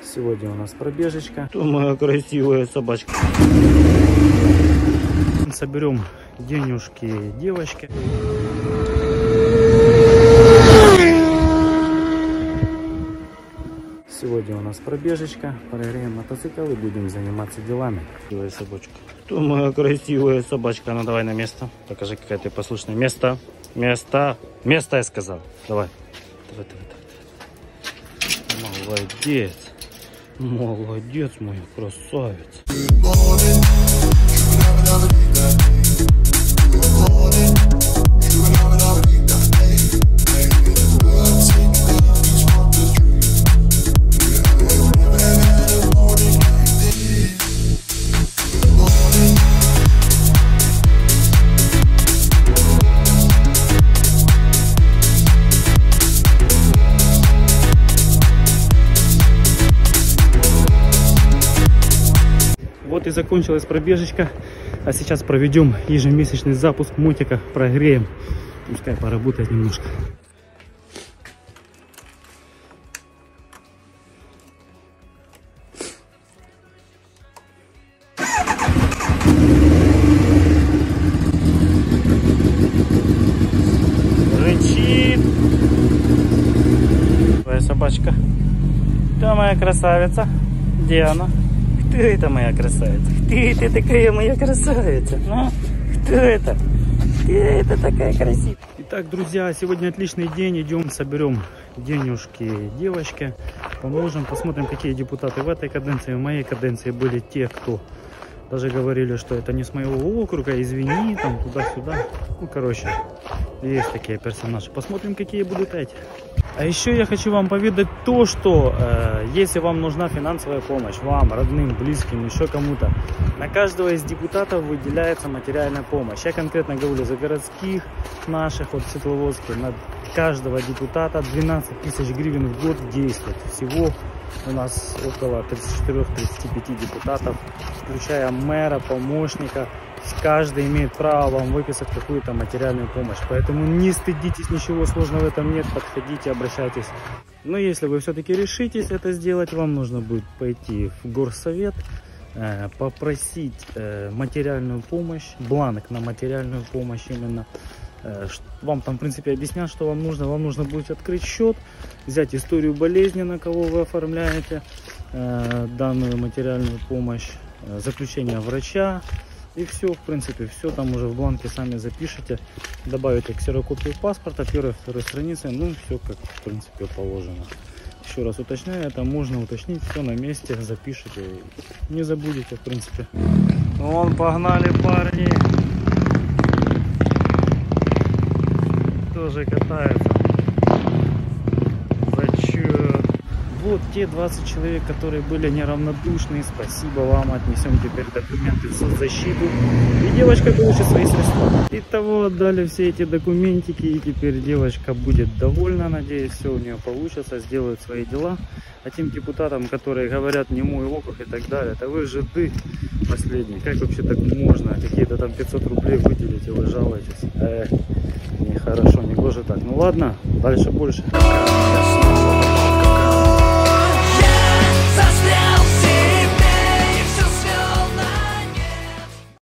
Сегодня у нас пробежечка. То моя красивая собачка. Соберем денежки девочки. Сегодня у нас пробежечка. Прогреем мотоцикл и будем заниматься делами. Красивая собачка. То моя красивая собачка. Ну давай на место. Покажи, какая ты послушная. Место. Место. Место, я сказал. Давай. Давай. Молодец. Молодец, моя красавица. Вот и закончилась пробежечка, а сейчас проведем ежемесячный запуск мотика, прогреем, пускай поработает немножко. Рычит твоя собачка. Да, моя красавица. Где она? Кто это, моя красавица? Ты такая моя красавица? Ну, кто это? Ты это такая красивая. Итак, друзья, сегодня отличный день. Идем, соберем денежки девочки. Поможем, посмотрим, какие депутаты в этой каденции, в моей каденции были те, кто даже говорили, что это не с моего округа, извини, там, туда-сюда. Ну, короче, есть такие персонажи. Посмотрим, какие будут эти. А еще я хочу вам поведать то, что если вам нужна финансовая помощь, вам, родным, близким, еще кому-то, на каждого из депутатов выделяется материальная помощь. Я конкретно говорю за городских наших, вот в Светловодске, на каждого депутата 12 тысяч гривен в год действует. Всего у нас около 34-35 депутатов, включая мэра, помощника. Каждый имеет право вам выписать какую-то материальную помощь. Поэтому не стыдитесь, ничего сложного в этом нет. Подходите, обращайтесь. Но если вы все-таки решитесь это сделать, вам нужно будет пойти в горсовет, попросить материальную помощь, бланк на материальную помощь именно. Вам там, в принципе, объяснят, что вам нужно. Вам нужно будет открыть счет, взять историю болезни, на кого вы оформляете данную материальную помощь, заключение врача. И все, в принципе, все там уже в бланке сами запишите. Добавите ксерокопию паспорта, первой, второй страницы. Ну, все как, в принципе, положено. Еще раз уточняю, это можно уточнить, все на месте, запишите. Не забудете, в принципе. Вон, погнали парни. Тоже катаются. Зачет. Вот те 20 человек, которые были неравнодушны. Спасибо вам. Отнесем теперь документы в соцзащиту. И девочка получит свои средства. Итого отдали все эти документики. И теперь девочка будет довольна. Надеюсь, все у нее получится. Сделает свои дела. А тем депутатам, которые говорят не мой округ и так далее, это вы жиды последние. Как вообще так можно? Какие-то там 500 рублей выделить, и вы жалуетесь. Нехорошо, не гоже так. Ну ладно, дальше больше.